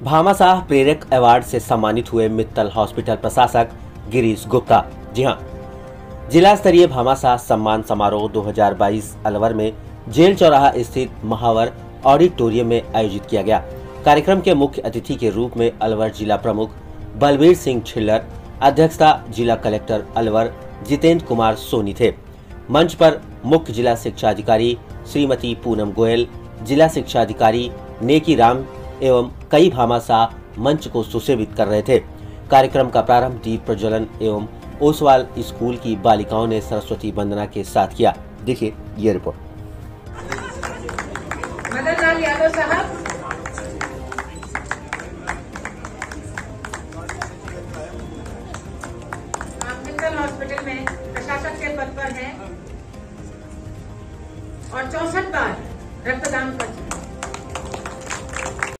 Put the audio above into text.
भामाशाह प्रेरक अवार्ड से सम्मानित हुए मित्तल हॉस्पिटल प्रशासक गिरीश गुप्ता। जी हां, जिला स्तरीय भामाशाह सम्मान समारोह 2022 अलवर में जेल चौराहा स्थित महावर ऑडिटोरियम में आयोजित किया गया। कार्यक्रम के मुख्य अतिथि के रूप में अलवर जिला प्रमुख बलबीर सिंह छिल्लर, अध्यक्षता जिला कलेक्टर अलवर जितेंद्र कुमार सोनी थे। मंच पर मुख्य जिला शिक्षा अधिकारी श्रीमती पूनम गोयल, जिला शिक्षा अधिकारी नेकी राम एवं कई भामाशाह मंच को सुशोभित कर रहे थे। कार्यक्रम का प्रारंभ दीप प्रज्वलन एवं ओसवाल स्कूल की बालिकाओं ने सरस्वती वंदना के साथ किया। देखिए ये रिपोर्ट। मदन लाल यादव साहब, आप मित्तल हॉस्पिटल में प्रशासक के पद पर हैं और 64 बार रक्तदान कर चुके हैं।